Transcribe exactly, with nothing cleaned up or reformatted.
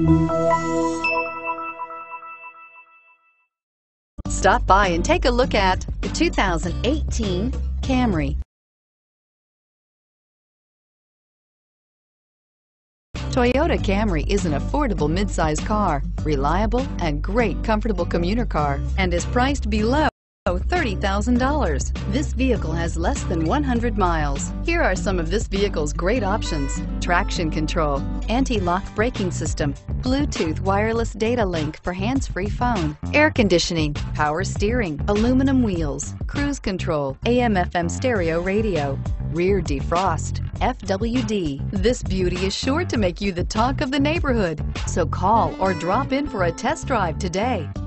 Stop by and take a look at the two thousand eighteen Camry. Toyota Camry is an affordable midsize car, reliable and great comfortable commuter car, and is priced below thirty thousand dollars. This vehicle has less than one hundred miles. Here are some of this vehicle's great options: traction control, anti-lock braking system, Bluetooth wireless data link for hands-free phone, air conditioning, power steering, aluminum wheels, cruise control, A M F M stereo radio, rear defrost, F W D. This beauty is sure to make you the talk of the neighborhood. So call or drop in for a test drive today.